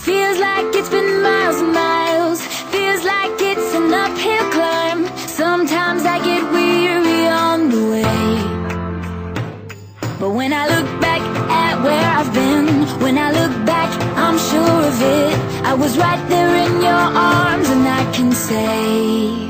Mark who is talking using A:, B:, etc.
A: Feels like it's been miles and miles, feels like it's an uphill climb. Sometimes I get weary on the way, but when I look back at where I've been, when I look back, I'm sure of it. I was right there in your arms, and I can say